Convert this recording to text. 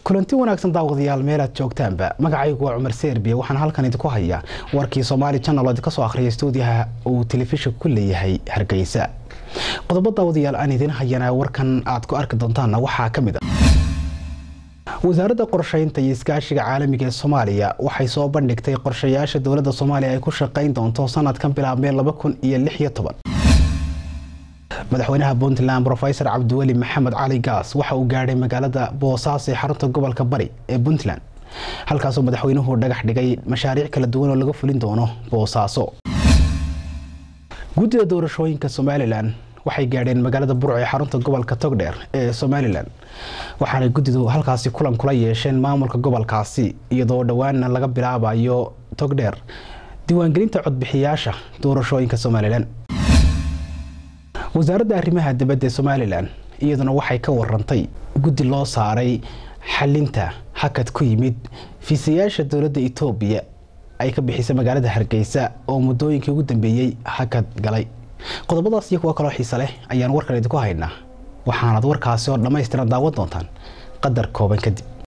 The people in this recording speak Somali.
kulanti wanaagsan daawadayaal meelaad joogtaanba magacaygu waa Cumar Seerbiye waxaan halkan idinku hayaa warkii Somali Channel oo ka soo akhriyay stuudiyaha uu telefishinka ku leeyahay Hargeysa qodobada daawadayaal aan idin hayana warkan aad ku arki doontaan waxa kamid ah wasaaradda qorsheynta iyo iskaashiga caalamiga ee Soomaaliya waxay soo bandhigtay qorshayaasha dawladda Soomaaliya ay ku shaqeyn doonto sanadkan bilaabmay 2016 madaxweynaha Puntland Professor Cabdiweli Maxamed Cali Gaas waxa uu gaaray magaalada Boosaaso ee xarunta gobolka Bari ee Puntland halkaas oo madaxweynuhu dhagax dhigay mashaariic kala duwan oo laga fulin doono Boosaaso guddiga doorashooyinka Somaliland waxay gaareen magaalada Burco ee xarunta gobolka Togdheer ee Somaliland waxaana guddidu halkaas kulan kula yeesheen maamulka gobolkaasi iyadoo dhawaan laga bilaabayo Togdheer diiwaangelinta codbixiyaasha doorashooyinka Somaliland wasaaradda arrimaha dibadda Somaliland iyaduna waxay ka warantay guddi loo saaray xalinta hakad ku yimid fiisayaasha dawladda Itoobiya ay ka bixisay magaalada Hargeysa oo muddooyinkii ugu dambeeyay hakad galay qodobadaas iyo kuwa kale oo xiiso leh ayaan warkan idinku haynaa waxaanad warkaasi oo dhameystiran daawan doontaan qadar kooban kadib